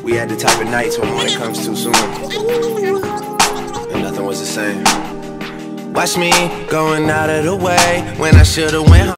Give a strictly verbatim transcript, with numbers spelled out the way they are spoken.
We had the type of nights when morning comes too soon and nothing was the same. Watch me going out of the way when I should've went home.